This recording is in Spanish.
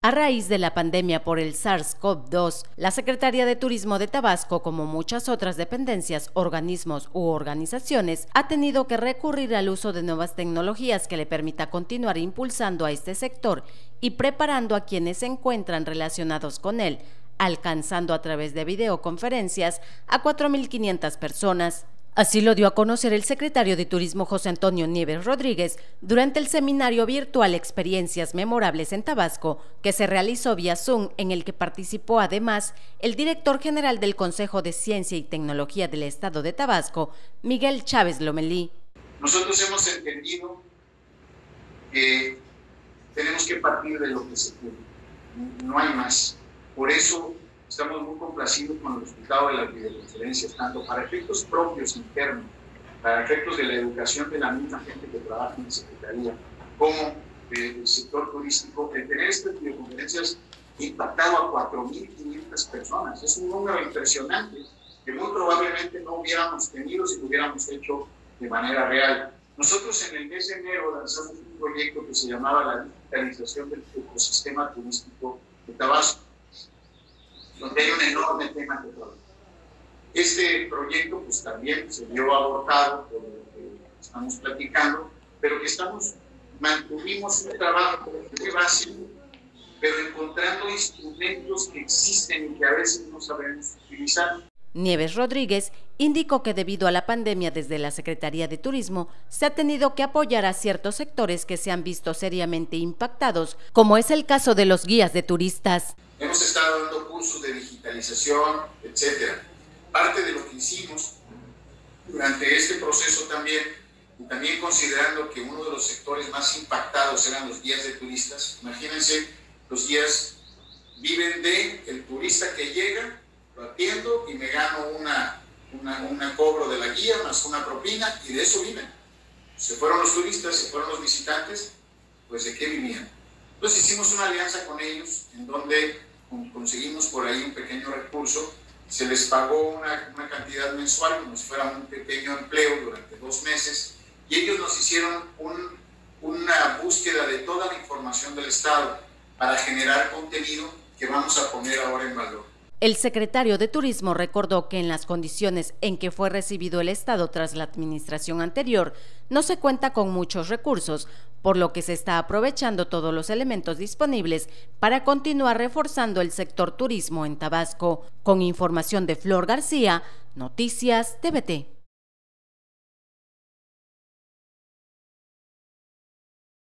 A raíz de la pandemia por el SARS-CoV-2, la Secretaría de Turismo de Tabasco, como muchas otras dependencias, organismos u organizaciones, ha tenido que recurrir al uso de nuevas tecnologías que le permita continuar impulsando a este sector y preparando a quienes se encuentran relacionados con él, alcanzando a través de videoconferencias a 4.500 personas. Así lo dio a conocer el secretario de Turismo José Antonio Nieves Rodríguez durante el seminario virtual Experiencias Memorables en Tabasco, que se realizó vía Zoom, en el que participó además el director general del Consejo de Ciencia y Tecnología del Estado de Tabasco, Miguel Chávez Lomelí. Nosotros hemos entendido que tenemos que partir de lo que se puede, no hay más. Por eso estamos muy complacidos con el resultado de las videoconferencias, tanto para efectos propios internos, para efectos de la educación de la misma gente que trabaja en la Secretaría, como del sector turístico. El tener estas videoconferencias ha impactado a 4.500 personas. Es un número impresionante que muy probablemente no hubiéramos tenido si lo hubiéramos hecho de manera real. Nosotros en el mes de enero lanzamos un proyecto que se llamaba la digitalización del ecosistema turístico de Tabasco, donde hay un enorme tema que trabajar. Este proyecto pues también se vio abortado por lo que estamos platicando, pero que mantuvimos un trabajo muy básico, pero encontrando instrumentos que existen y que a veces no sabemos utilizar. Nieves Rodríguez indicó que debido a la pandemia desde la Secretaría de Turismo se ha tenido que apoyar a ciertos sectores que se han visto seriamente impactados, como es el caso de los guías de turistas. Hemos estado dando cursos de digitalización, etcétera. Parte de lo que hicimos durante este proceso también, y también considerando que uno de los sectores más impactados eran los guías de turistas. Imagínense, los guías viven del turista que llega, lo atiendo y me gano una cobro de la guía más una propina, y de eso viven. Se fueron los turistas, se fueron los visitantes, pues ¿de qué vivían? Entonces hicimos una alianza con ellos, en donde conseguimos por ahí un pequeño recurso, se les pagó una cantidad mensual como si fuera un pequeño empleo durante 2 meses, y ellos nos hicieron una búsqueda de toda la información del Estado para generar contenido que vamos a poner ahora en valor. El secretario de Turismo recordó que en las condiciones en que fue recibido el Estado tras la administración anterior, no se cuenta con muchos recursos, por lo que se está aprovechando todos los elementos disponibles para continuar reforzando el sector turismo en Tabasco. Con información de Flor García, Noticias TVT.